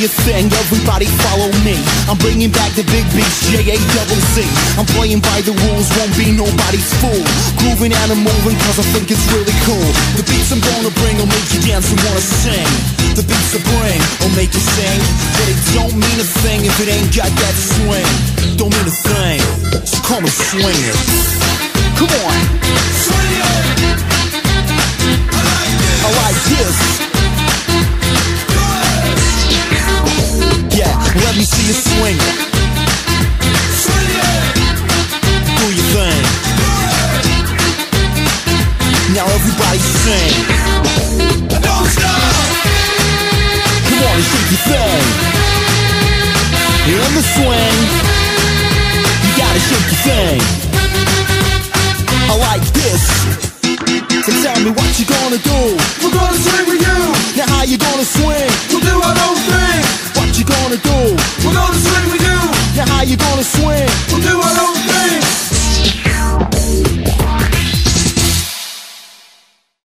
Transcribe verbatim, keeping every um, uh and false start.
your thing, everybody follow me. I'm bringing back the big beats, J A double Z. I'm playing by the rules, won't be nobody's fool. Grooving and I'm moving cause I think it's really cool. The beats I'm gonna bring will make you dance and wanna sing. The beats I bring will make you sing, but it don't mean a thing if it ain't got that swing. Don't mean a thing, so call me swinger. Come on, swing it. I like this. I like this. Yeah, let me see you swing it. Swing it. Do your thing. Now everybody sing. Don't stop. Come on and shake your thing. In the swing, you gotta shake your thing. I like this. So tell me what you gonna do. We're gonna swing with you. Now how you gonna swing? We'll do our own thing. What you gonna do? We're gonna swing with you. Now how you gonna